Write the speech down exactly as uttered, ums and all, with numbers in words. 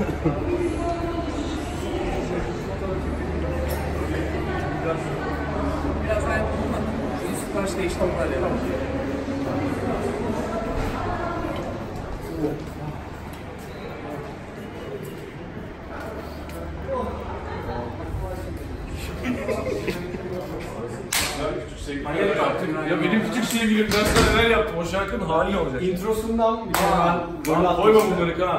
Biraz ben üst baş değiştirmeler yapalım. Ya benim küçük sevgilim ben sana neler yaptım, o şarkının hali ne olacak? İntrosundan bir Aa, koyma bunları Kaan.